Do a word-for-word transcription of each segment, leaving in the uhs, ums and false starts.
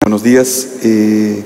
Buenos días, eh,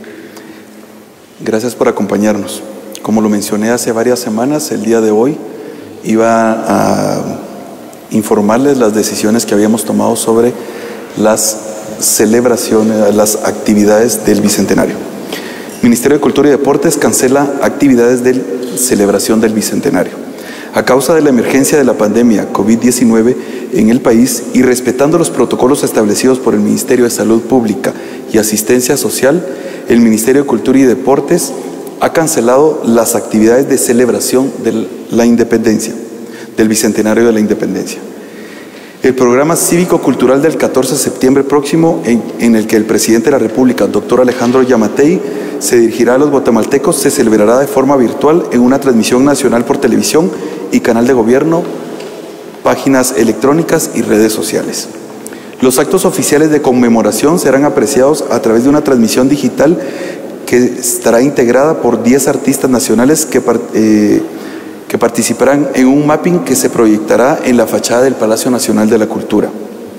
gracias por acompañarnos. Como lo mencioné hace varias semanas, el día de hoy iba a informarles las decisiones que habíamos tomado sobre las celebraciones, las actividades del Bicentenario. El Ministerio de Cultura y Deportes cancela actividades de celebración del Bicentenario. A causa de la emergencia de la pandemia COVID diecinueve en el país y respetando los protocolos establecidos por el Ministerio de Salud Pública y Asistencia Social, el Ministerio de Cultura y Deportes ha cancelado las actividades de celebración de la independencia, del Bicentenario de la Independencia. El programa cívico-cultural del catorce de septiembre próximo, en, en el que el presidente de la República, doctor Alejandro Yamatei, se dirigirá a los guatemaltecos, se celebrará de forma virtual en una transmisión nacional por televisión y canal de gobierno, páginas electrónicas y redes sociales. Los actos oficiales de conmemoración serán apreciados a través de una transmisión digital que estará integrada por diez artistas nacionales que, eh, que participarán en un mapping que se proyectará en la fachada del Palacio Nacional de la Cultura,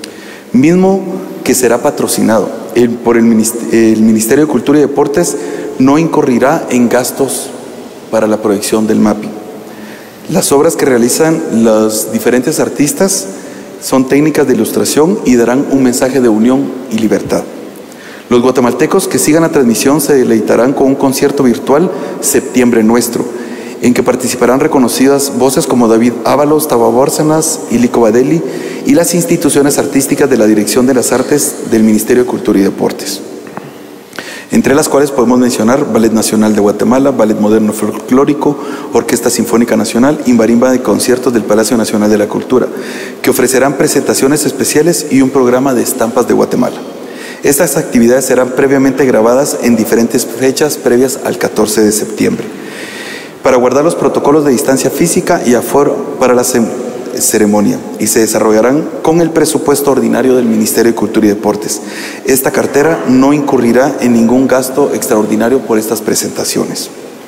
mismo que será patrocinado el, por el Ministerio, el Ministerio de Cultura y Deportes. No incurrirá en gastos para la proyección del mapping. Las obras que realizan los diferentes artistas son técnicas de ilustración y darán un mensaje de unión y libertad. Los guatemaltecos que sigan la transmisión se deleitarán con un concierto virtual Septiembre Nuestro, en que participarán reconocidas voces como David Ábalos, Taba Bárcenas, Ilico Badeli y las instituciones artísticas de la Dirección de las Artes del Ministerio de Cultura y Deportes, entre las cuales podemos mencionar Ballet Nacional de Guatemala, Ballet Moderno Folclórico, Orquesta Sinfónica Nacional y Marimba de Conciertos del Palacio Nacional de la Cultura, que ofrecerán presentaciones especiales y un programa de estampas de Guatemala. Estas actividades serán previamente grabadas en diferentes fechas previas al catorce de septiembre, para guardar los protocolos de distancia física y aforo para la ceremonia, y se desarrollarán con el presupuesto ordinario del Ministerio de Cultura y Deportes. Esta cartera no incurrirá en ningún gasto extraordinario por estas presentaciones.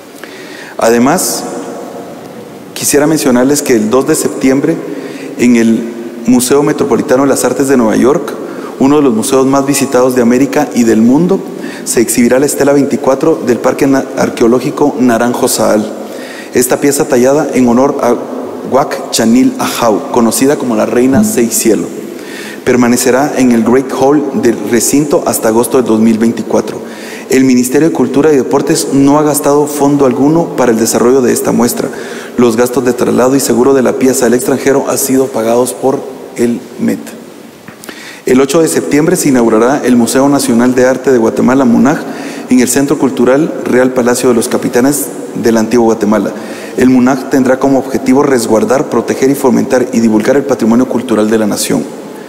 Además, quisiera mencionarles que el dos de septiembre en el Museo Metropolitano de las Artes de Nueva York, uno de los museos más visitados de América y del mundo, se exhibirá la estela veinticuatro del Parque Arqueológico Naranjo Saal. Esta pieza tallada en honor a Huac Chanil Ajau, conocida como la Reina Seis Cielo, permanecerá en el Great Hall del recinto hasta agosto de dos mil veinticuatro. El Ministerio de Cultura y Deportes no ha gastado fondo alguno para el desarrollo de esta muestra. Los gastos de traslado y seguro de la pieza al extranjero han sido pagados por el M E T. El ocho de septiembre se inaugurará el Museo Nacional de Arte de Guatemala, MUNAG, en el Centro Cultural Real Palacio de los Capitanes de la Antigua Guatemala. El MUNAG tendrá como objetivo resguardar, proteger y fomentar y divulgar el patrimonio cultural de la nación,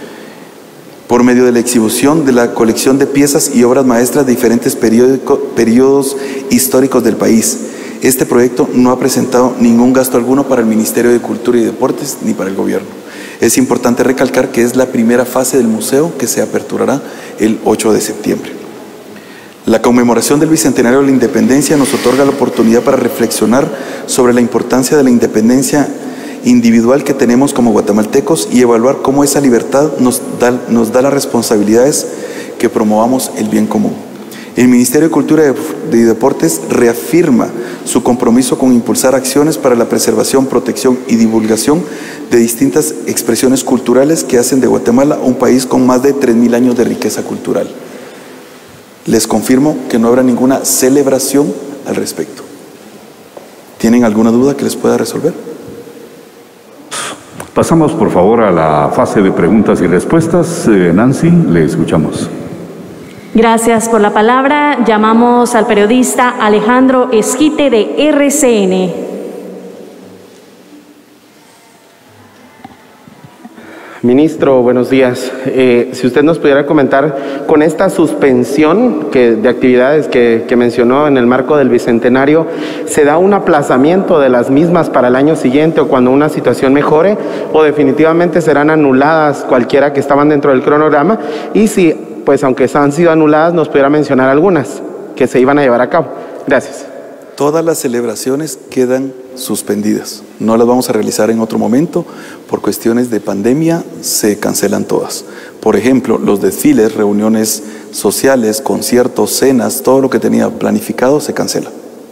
por medio de la exhibición de la colección de piezas y obras maestras de diferentes periodos históricos del país. Este proyecto no ha presentado ningún gasto alguno para el Ministerio de Cultura y Deportes ni para el gobierno. Es importante recalcar que es la primera fase del museo que se aperturará el ocho de septiembre. La conmemoración del Bicentenario de la Independencia nos otorga la oportunidad para reflexionar sobre la importancia de la independencia individual que tenemos como guatemaltecos y evaluar cómo esa libertad nos da, nos da las responsabilidades que promovamos el bien común. El Ministerio de Cultura y Deportes reafirma su compromiso con impulsar acciones para la preservación, protección y divulgación de distintas expresiones culturales que hacen de Guatemala un país con más de tres mil años de riqueza cultural. Les confirmo que no habrá ninguna celebración al respecto. ¿Tienen alguna duda que les pueda resolver? Pasamos, por favor, a la fase de preguntas y respuestas. Eh, Nancy, le escuchamos. Gracias por la palabra. Llamamos al periodista Alejandro Esquite de R C N. Ministro, buenos días. Eh, si usted nos pudiera comentar, con esta suspensión que, de actividades que, que mencionó en el marco del Bicentenario, ¿se da un aplazamiento de las mismas para el año siguiente o cuando una situación mejore, o definitivamente serán anuladas cualquiera que estaban dentro del cronograma? Y si, pues aunque han sido anuladas, nos pudiera mencionar algunas que se iban a llevar a cabo. Gracias. Todas las celebraciones quedan suspendidas. No las vamos a realizar en otro momento. Por cuestiones de pandemia se cancelan todas. Por ejemplo, los desfiles, reuniones sociales, conciertos, cenas, todo lo que tenía planificado se cancela.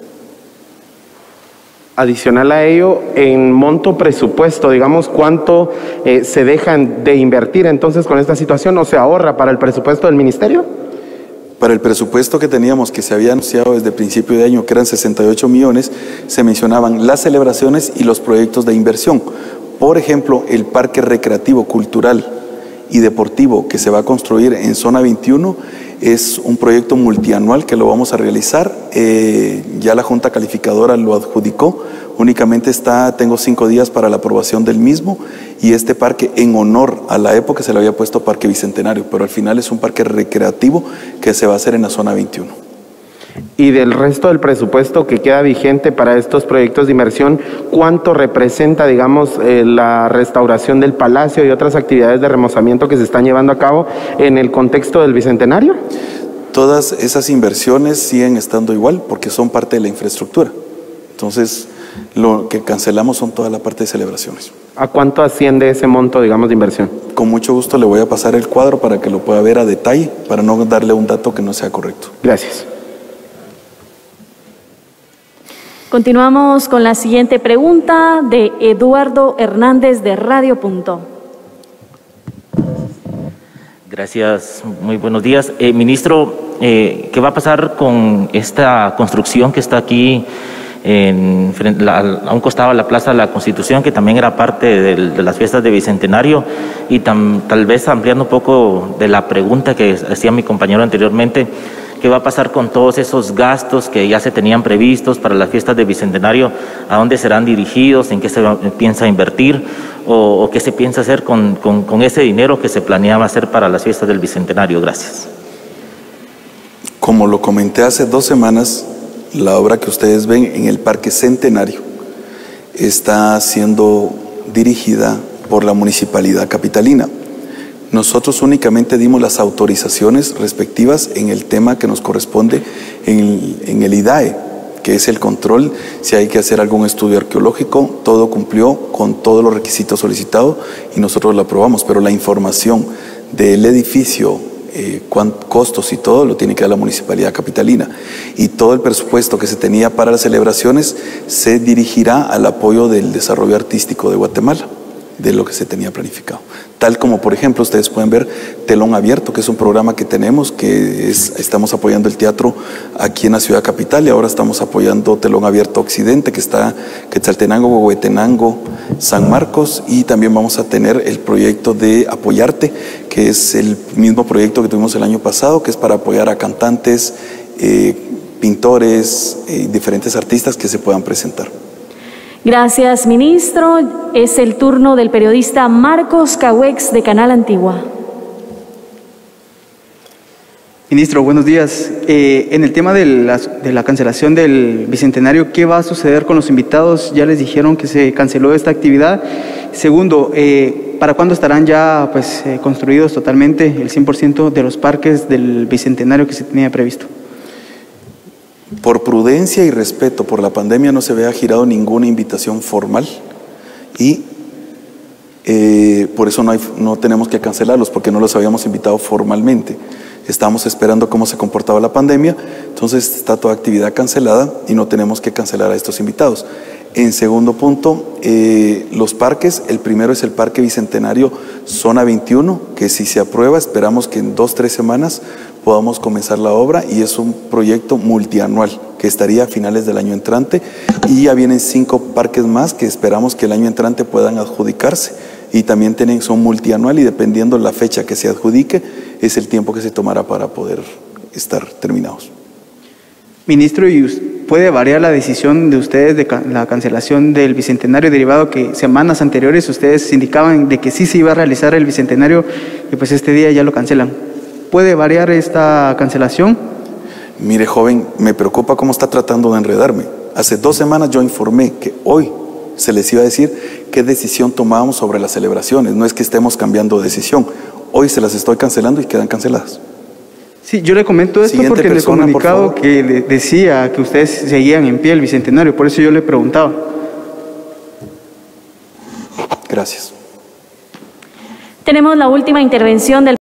Adicional a ello, en monto presupuesto, digamos, ¿cuánto eh, se dejan de invertir entonces con esta situación o se ahorra para el presupuesto del ministerio? Para el presupuesto que teníamos, que se había anunciado desde el principio de año, que eran sesenta y ocho millones, se mencionaban las celebraciones y los proyectos de inversión. Por ejemplo, el parque recreativo, cultural y deportivo que se va a construir en zona veintiuno es un proyecto multianual que lo vamos a realizar. Eh, ya la Junta Calificadora lo adjudicó. Únicamente está, tengo cinco días para la aprobación del mismo, y este parque, en honor a la época, se le había puesto Parque Bicentenario, pero al final es un parque recreativo que se va a hacer en la zona veintiuno. Y del resto del presupuesto que queda vigente para estos proyectos de inversión, ¿cuánto representa, digamos, eh, la restauración del palacio y otras actividades de remozamiento que se están llevando a cabo en el contexto del Bicentenario? Todas esas inversiones siguen estando igual porque son parte de la infraestructura. Entonces, lo que cancelamos son toda la parte de celebraciones. ¿A cuánto asciende ese monto, digamos, de inversión? Con mucho gusto le voy a pasar el cuadro para que lo pueda ver a detalle, para no darle un dato que no sea correcto. Gracias. Continuamos con la siguiente pregunta de Eduardo Hernández de Radio Punto. Gracias, muy buenos días. Eh, ministro, eh, ¿qué va a pasar con esta construcción que está aquí en, la, a un costado de la Plaza de la Constitución, que también era parte de, de las fiestas de Bicentenario? Y tam, tal vez ampliando un poco de la pregunta que hacía mi compañero anteriormente, ¿qué va a pasar con todos esos gastos que ya se tenían previstos para las fiestas de Bicentenario? ¿A dónde serán dirigidos? ¿En qué se piensa invertir? ¿O, o qué se piensa hacer con, con, con ese dinero que se planeaba hacer para las fiestas del Bicentenario? Gracias. Como lo comenté hace dos semanas, la obra que ustedes ven en el Parque Centenario está siendo dirigida por la Municipalidad Capitalina. Nosotros únicamente dimos las autorizaciones respectivas en el tema que nos corresponde en el, en el I D A E, que es el control, si hay que hacer algún estudio arqueológico. Todo cumplió con todos los requisitos solicitados y nosotros lo aprobamos, pero la información del edificio, eh, cuántos costos y todo, lo tiene que dar la Municipalidad Capitalina. Y todo el presupuesto que se tenía para las celebraciones se dirigirá al apoyo del desarrollo artístico de Guatemala, de lo que se tenía planificado. Tal como, por ejemplo, ustedes pueden ver Telón Abierto, que es un programa que tenemos, que es, estamos apoyando el teatro aquí en la ciudad capital, y ahora estamos apoyando Telón Abierto Occidente, que está Quetzaltenango, Huehuetenango, San Marcos, y también vamos a tener el proyecto de Apoyarte, que es el mismo proyecto que tuvimos el año pasado, que es para apoyar a cantantes, eh, pintores, eh, diferentes artistas que se puedan presentar. Gracias, ministro. Es el turno del periodista Marcos Cahuex de Canal Antigua. Ministro, buenos días. Eh, en el tema de la, de la cancelación del Bicentenario, ¿qué va a suceder con los invitados? Ya les dijeron que se canceló esta actividad. Segundo, eh, ¿para cuándo estarán ya pues, eh, construidos totalmente el cien por ciento de los parques del Bicentenario que se tenía previsto? Por prudencia y respeto por la pandemia no se había girado ninguna invitación formal y eh, por eso no, hay, no tenemos que cancelarlos, porque no los habíamos invitado formalmente. Estábamos esperando cómo se comportaba la pandemia, entonces está toda actividad cancelada y no tenemos que cancelar a estos invitados. En segundo punto, eh, los parques, el primero es el Parque Bicentenario Zona veintiuno, que si se aprueba esperamos que en dos, tres semanas podamos comenzar la obra, y es un proyecto multianual que estaría a finales del año entrante, y ya vienen cinco parques más que esperamos que el año entrante puedan adjudicarse, y también tienen, son multianual, y dependiendo la fecha que se adjudique es el tiempo que se tomará para poder estar terminados. Ministro, ¿y puede variar la decisión de ustedes de ca la cancelación del Bicentenario, derivado que semanas anteriores ustedes indicaban de que sí se iba a realizar el Bicentenario y pues este día ya lo cancelan? ¿Puede variar esta cancelación? Mire, joven, me preocupa cómo está tratando de enredarme. Hace dos semanas yo informé que hoy se les iba a decir qué decisión tomábamos sobre las celebraciones. No es que estemos cambiando de decisión. Hoy se las estoy cancelando y quedan canceladas. Sí, yo le comento esto Siguiente porque persona, en el comunicado que le decía que ustedes seguían en pie el Bicentenario, por eso yo le preguntaba. Gracias. Tenemos la última intervención del